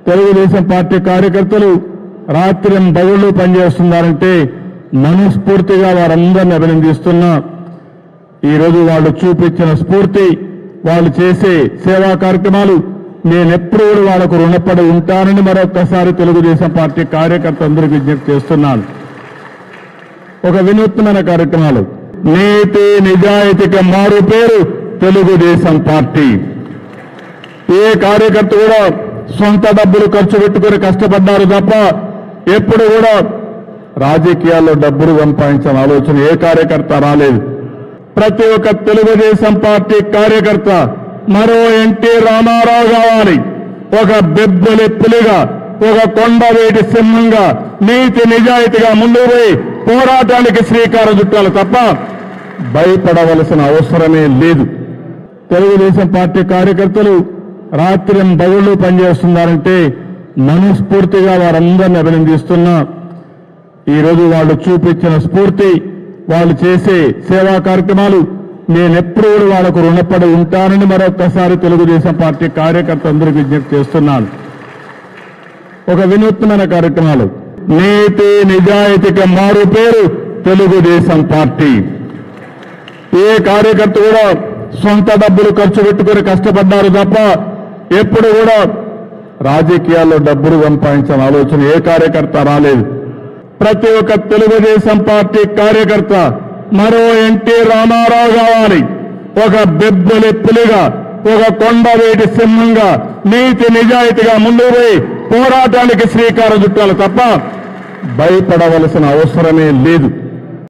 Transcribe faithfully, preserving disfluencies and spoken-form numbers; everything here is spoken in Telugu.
తెలుగుదేశం పార్టీ కార్యకర్తలు రాత్రి పగళ్ళు పనిచేస్తున్నారంటే మనస్ఫూర్తిగా వారందరిని అభినందిస్తున్నా. ఈరోజు వాళ్ళు చూపించిన స్ఫూర్తి, వాళ్ళు చేసే సేవా కార్యక్రమాలు నేనెప్పుడు కూడా వాళ్లకు రుణపడి ఉంటానని మరొక్కసారి తెలుగుదేశం పార్టీ కార్యకర్తలందరికీ విజ్ఞప్తి చేస్తున్నాను. ఒక వినూత్నమైన కార్యక్రమాలు, నీతి నిజాయితీకి మారు పేరు తెలుగుదేశం పార్టీ. ఏ కార్యకర్త కూడా సొంత డబ్బులు ఖర్చు పెట్టుకుని కష్టపడ్డారు తప్ప ఎప్పుడు కూడా రాజకీయాల్లో డబ్బులు సంపాదించిన ఆలోచన ఏ కార్యకర్త రాలేదు. ప్రతి ఒక్క తెలుగుదేశం పార్టీ కార్యకర్త మరో ఎన్టీ రామారావు కావాలి, ఒక బెబ్బులి పులిగా, ఒక కొండవేటి సింహంగా నీతి నిజాయితీగా ముందుకు పోయి పోరాటానికి శ్రీకారం చుట్టాలి తప్ప భయపడవలసిన అవసరమే లేదు. తెలుగుదేశం పార్టీ కార్యకర్తలు రాత్రి పగళ్ళు పనిచేస్తున్నారంటే మనస్ఫూర్తిగా వారందరిని అభినందిస్తున్నా. ఈరోజు వాళ్ళు చూపించిన స్ఫూర్తి, వాళ్ళు చేసే సేవా కార్యక్రమాలు నేనెప్పుడు కూడా వాళ్లకు రుణపడి ఉంటానని మరొక్కసారి తెలుగుదేశం పార్టీ కార్యకర్తలందరికీ విజ్ఞప్తి చేస్తున్నాను. ఒక వినూత్నమైన కార్యక్రమాలు, నీతి నిజాయితీకి మారు పేరు తెలుగుదేశం పార్టీ. ఏ కార్యకర్త కూడా సొంత డబ్బులు ఖర్చు పెట్టుకుని కష్టపడ్డారు తప్ప ఎప్పుడు కూడా రాజకీయాల్లో డబ్బులు సంపాదించిన ఆలోచన ఏ కార్యకర్త రాలేదు. ప్రతి ఒక్క తెలుగుదేశం పార్టీ కార్యకర్త మరో ఎన్టీ రామారావు కావాలి, ఒక బెబ్బులి పులిగా, ఒక కొండవేటి సింహంగా నీతి నిజాయితీగా ముందుకు పోయి పోరాటానికి శ్రీకారం చుట్టాలి తప్ప భయపడవలసిన అవసరమే లేదు.